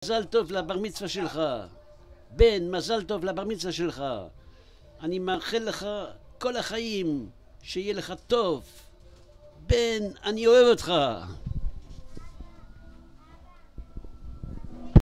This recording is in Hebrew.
מזל טוב לבר מצווה שלך. בן, מזל טוב לבר מצווה שלך. אני מאחל לך כל החיים שיהיה לך טוב. בן, אני אוהב אותך.